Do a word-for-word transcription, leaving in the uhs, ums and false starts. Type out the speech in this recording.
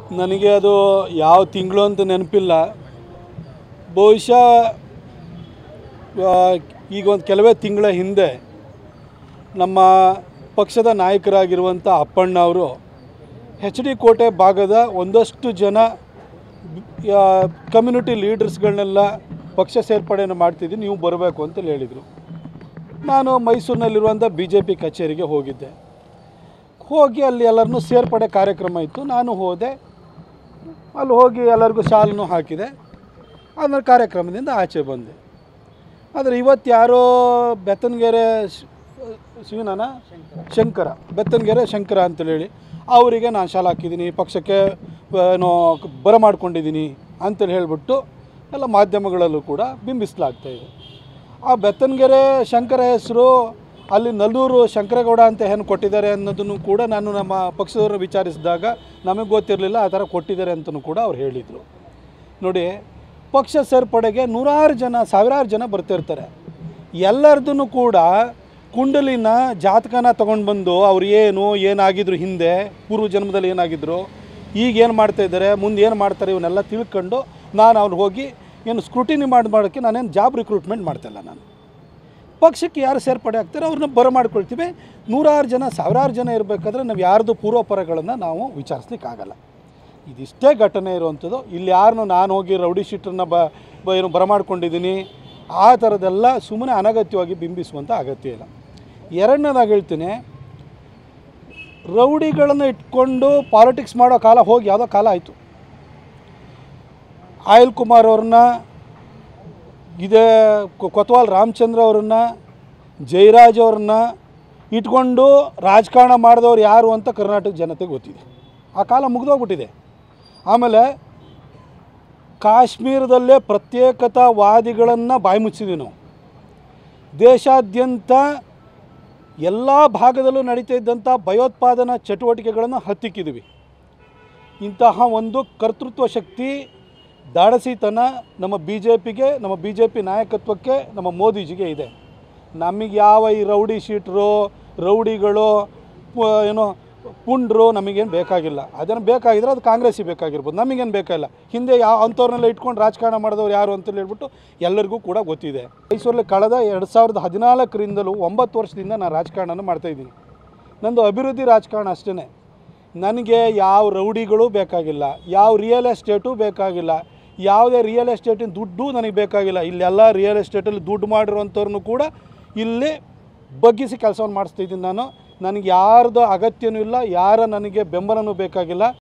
ನನಗೆ ಅದು ಯಾವ ತಿಂಗಳು ಅಂತ ನೆನಪಿಲ್ಲ. ಬಹುಶಃ ಈಗ ಒಂದು ಕೆಲವೇ ತಿಂಗಳ ಹಿಂದೆ ನಮ್ಮ ಪಕ್ಷದ ನಾಯಕರಾಗಿರುವಂಥ ಅಪ್ಪಣ್ಣ ಅವರು ಎಚ್ ಡಿ ಕೋಟೆ ಭಾಗದ ಒಂದಷ್ಟು ಜನ ಕಮ್ಯುನಿಟಿ ಲೀಡರ್ಸ್ಗಳನ್ನೆಲ್ಲ ಪಕ್ಷ ಸೇರ್ಪಡೆಯನ್ನು ಮಾಡ್ತಿದ್ದೀನಿ, ನೀವು ಬರಬೇಕು ಅಂತ ಹೇಳಿದರು. ನಾನು ಮೈಸೂರಿನಲ್ಲಿರುವಂಥ ಬಿ ಜೆ ಪಿ ಕಚೇರಿಗೆ ಹೋಗಿದ್ದೆ. ಹೋಗಿ ಅಲ್ಲಿ ಎಲ್ಲರನ್ನೂ ಸೇರ್ಪಡೆ ಕಾರ್ಯಕ್ರಮ ಇತ್ತು. ನಾನು ಹೋದೆ, ಅಲ್ಲಿ ಹೋಗಿ ಎಲ್ಲರಿಗೂ ಶಾಲನ್ನು ಹಾಕಿದೆ. ಆಮೇಲೆ ಕಾರ್ಯಕ್ರಮದಿಂದ ಆಚೆ ಬಂದೆ. ಆದರೆ ಇವತ್ತು ಯಾರೋ ಬೆತ್ತನಗೆರೆ ಶಿವನನ ಶಂಕರ ಬೆತ್ತನಗೆರೆ ಶಂಕರ ಅಂತೇಳಿ ಅವರಿಗೆ ನಾನು ಶಾಲೆ ಹಾಕಿದ್ದೀನಿ, ಪಕ್ಷಕ್ಕೆ ಏನೋ ಬರ ಮಾಡ್ಕೊಂಡಿದ್ದೀನಿ ಅಂತೇಳಿ ಹೇಳಿಬಿಟ್ಟು ಎಲ್ಲ ಮಾಧ್ಯಮಗಳಲ್ಲೂ ಕೂಡ ಬಿಂಬಿಸಲಾಗ್ತಾಯಿದೆ. ಆ ಬೆತ್ತನಗೆರೆ ಶಂಕರ ಹೆಸರು ಅಲ್ಲಿ ನಲ್ಲೂರು ಶಂಕರೇಗೌಡ ಅಂತ ಏನು ಕೊಟ್ಟಿದ್ದಾರೆ ಅನ್ನೋದನ್ನು ಕೂಡ ನಾನು ನಮ್ಮ ಪಕ್ಷದವರು ವಿಚಾರಿಸಿದಾಗ ನಮಗೆ ಗೊತ್ತಿರಲಿಲ್ಲ ಆ ಥರ ಕೊಟ್ಟಿದ್ದಾರೆ ಅಂತಲೂ ಕೂಡ ಅವ್ರು ಹೇಳಿದರು. ನೋಡಿ, ಪಕ್ಷ ಸೇರ್ಪಡೆಗೆ ನೂರಾರು ಜನ ಸಾವಿರಾರು ಜನ ಬರ್ತಿರ್ತಾರೆ. ಎಲ್ಲರದೂ ಕೂಡ ಕುಂಡಲಿನ ಜಾತಕನ ತೊಗೊಂಡು ಬಂದು ಅವ್ರು ಏನು ಏನಾಗಿದ್ರು, ಹಿಂದೆ ಪೂರ್ವ ಜನ್ಮದಲ್ಲಿ ಏನಾಗಿದ್ರು, ಈಗ ಏನು ಮಾಡ್ತಾಯಿದ್ದಾರೆ, ಮುಂದೆ ಏನು ಮಾಡ್ತಾರೆ, ಇವನ್ನೆಲ್ಲ ತಿಳ್ಕೊಂಡು ನಾನು ಅವ್ರು ಹೋಗಿ ಏನು ಸ್ಕ್ರೂಟಿನಿ ಮಾಡಿ ಮಾಡೋಕ್ಕೆ ನಾನೇನು ಜಾಬ್ ರಿಕ್ರೂಟ್ಮೆಂಟ್ ಮಾಡ್ತಾಯಿಲ್ಲ. ನಾನು ಪಕ್ಷಕ್ಕೆ ಯಾರು ಸೇರ್ಪಡೆ ಆಗ್ತಾರೆ ಅವ್ರನ್ನ ಬರಮಾಡ್ಕೊಳ್ತೀವಿ. ನೂರಾರು ಜನ ಸಾವಿರಾರು ಜನ ಇರಬೇಕಾದ್ರೆ ನಾವು ಯಾರ್ದು ಪೂರ್ವಪರಗಳನ್ನು ನಾವು ವಿಚಾರಿಸ್ಲಿಕ್ಕಾಗಲ್ಲ. ಇದಿಷ್ಟೇ ಘಟನೆ ಇರುವಂಥದ್ದು. ಇಲ್ಲಿ ಯಾರನ್ನೂ ನಾನು ಹೋಗಿ ರೌಡಿ ಶೀಟರನ್ನ ಬ ಏನು ಬರಮಾಡ್ಕೊಂಡಿದ್ದೀನಿ ಆ ಥರದ್ದೆಲ್ಲ ಸುಮ್ಮನೆ ಅನಗತ್ಯವಾಗಿ ಬಿಂಬಿಸುವಂಥ ಅಗತ್ಯ ಇಲ್ಲ. ಎರಡನೇದಾಗಿ ಹೇಳ್ತೀನಿ, ರೌಡಿಗಳನ್ನು ಇಟ್ಕೊಂಡು ಪಾಲಿಟಿಕ್ಸ್ ಮಾಡೋ ಕಾಲ ಹೋಗಿ ಯಾವುದೋ ಕಾಲ ಆಯಿತು. ಆಯಿಲ್ ಕುಮಾರ್ ಅವ್ರನ್ನ, ಇದೇ ಕೊತ್ವಾಲ್ ರಾಮಚಂದ್ರ ಅವ್ರನ್ನ, ಜಯರಾಜ್ ಅವ್ರನ್ನ ಇಟ್ಕೊಂಡು ರಾಜಕಾರಣ ಮಾಡಿದವ್ರು ಯಾರು ಅಂತ ಕರ್ನಾಟಕ ಜನತೆಗೆ ಗೊತ್ತಿದೆ. ಆ ಕಾಲ ಮುಗಿದೋಗ್ಬಿಟ್ಟಿದೆ. ಆಮೇಲೆ ಕಾಶ್ಮೀರದಲ್ಲೇ ಪ್ರತ್ಯೇಕತಾವಾದಿಗಳನ್ನು ಬಾಯಿ ಮುಚ್ಚಿದ್ವಿ ನಾವು. ದೇಶಾದ್ಯಂತ ಎಲ್ಲ ಭಾಗದಲ್ಲೂ ನಡೀತಾ ಇದ್ದಂಥ ಭಯೋತ್ಪಾದನಾ ಚಟುವಟಿಕೆಗಳನ್ನು ಹತ್ತಿಕ್ಕಿದ್ವಿ. ಇಂತಹ ಒಂದು ಕರ್ತೃತ್ವ ಶಕ್ತಿ, ದಾಡಸಿತನ ನಮ್ಮ ಬಿ ಜೆ ಪಿಗೆ, ನಮ್ಮ ಬಿ ಜೆ ಪಿ ನಾಯಕತ್ವಕ್ಕೆ, ನಮ್ಮ ಮೋದಿಜಿಗೆ ಇದೆ. ನಮಗೆ ಯಾವ ಈ ರೌಡಿ ಶೀಟ್ರು, ರೌಡಿಗಳು, ಏನೋ ಪುಂಡ್ರು ನಮಗೇನು ಬೇಕಾಗಿಲ್ಲ. ಅದನ್ನು ಬೇಕಾಗಿದ್ರೆ ಅದು ಕಾಂಗ್ರೆಸ್ಸಿಗೆ ಬೇಕಾಗಿರ್ಬೋದು, ನಮಗೇನು ಬೇಕಾಗಿಲ್ಲ. ಹಿಂದೆ ಯಾವ ಅಂಥವ್ರನ್ನೆಲ್ಲ ಇಟ್ಕೊಂಡು ರಾಜಕಾರಣ ಮಾಡಿದವ್ರು ಯಾರು ಅಂತೇಳಿ ಹೇಳ್ಬಿಟ್ಟು ಎಲ್ಲರಿಗೂ ಕೂಡ ಗೊತ್ತಿದೆ. ಮೈಸೂರಲ್ಲಿ ಕಳೆದ ಎರಡು ಸಾವಿರದ ಹದಿನಾಲ್ಕರಿಂದಲೂ ಒಂಬತ್ತು ವರ್ಷದಿಂದ ನಾನು ರಾಜಕಾರಣನ ಮಾಡ್ತಾಯಿದ್ದೀನಿ. ನಂದು ಅಭಿವೃದ್ಧಿ ರಾಜಕಾರಣ ಅಷ್ಟೇ. ನನಗೆ ಯಾವ ರೌಡಿಗಳು ಬೇಕಾಗಿಲ್ಲ, ಯಾವ ರಿಯಲ್ ಎಸ್ಟೇಟು ಬೇಕಾಗಿಲ್ಲ, ಯಾವುದೇ ರಿಯಲ್ ಎಸ್ಟೇಟಿನ ದುಡ್ಡು ನನಗೆ ಬೇಕಾಗಿಲ್ಲ. ಇಲ್ಲೆಲ್ಲ ರಿಯಲ್ ಎಸ್ಟೇಟಲ್ಲಿ ದುಡ್ಡು ಮಾಡಿರುವಂಥವ್ರನ್ನೂ ಕೂಡ ಇಲ್ಲಿ ಬಗ್ಗಿಸಿ ಕೆಲಸವನ್ನು ಮಾಡಿಸ್ತಿದ್ದೀನಿ ನಾನು. ನನಗೆ ಯಾರ್ದು ಅಗತ್ಯನೂ ಇಲ್ಲ, ಯಾರ ನನಗೆ ಬೆಂಬಲನೂ ಬೇಕಾಗಿಲ್ಲ.